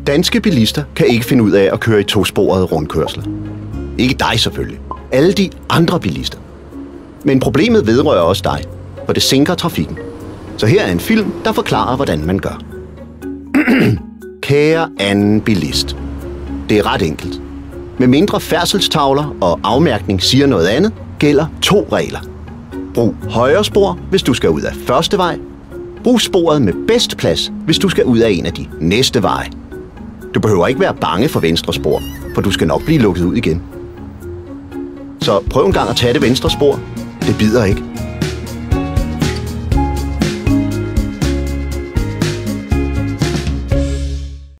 Danske bilister kan ikke finde ud af at køre i tosporede rundkørsler. Ikke dig selvfølgelig. Alle de andre bilister. Men problemet vedrører også dig, for det sinker trafikken. Så her er en film, der forklarer, hvordan man gør. Kære anden bilist. Det er ret enkelt. Med mindre færdselstavler og afmærkning siger noget andet, gælder 2 regler. Brug højre spor, hvis du skal ud af første vej. Brug sporet med bedst plads, hvis du skal ud af en af de næste veje. Du behøver ikke være bange for venstre spor, for du skal nok blive lukket ud igen. Så prøv en gang at tage det venstre spor. Det bider ikke.